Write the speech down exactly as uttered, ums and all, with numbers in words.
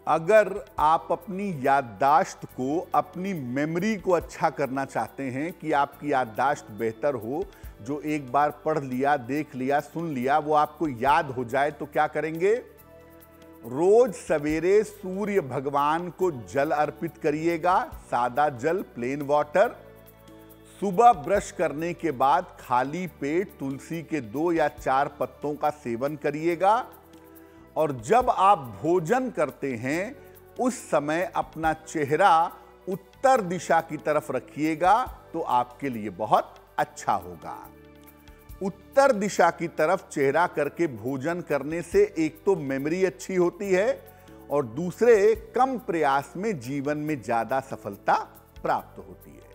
अगर आप अपनी याददाश्त को, अपनी मेमोरी को अच्छा करना चाहते हैं कि आपकी याददाश्त बेहतर हो, जो एक बार पढ़ लिया, देख लिया, सुन लिया वो आपको याद हो जाए, तो क्या करेंगे? रोज सवेरे सूर्य भगवान को जल अर्पित करिएगा, सादा जल, प्लेन वाटर। सुबह ब्रश करने के बाद खाली पेट तुलसी के दो या चार पत्तों का सेवन करिएगा। और जब आप भोजन करते हैं उस समय अपना चेहरा उत्तर दिशा की तरफ रखिएगा, तो आपके लिए बहुत अच्छा होगा। उत्तर दिशा की तरफ चेहरा करके भोजन करने से एक तो मेमोरी अच्छी होती है और दूसरे कम प्रयास में जीवन में ज्यादा सफलता प्राप्त होती है।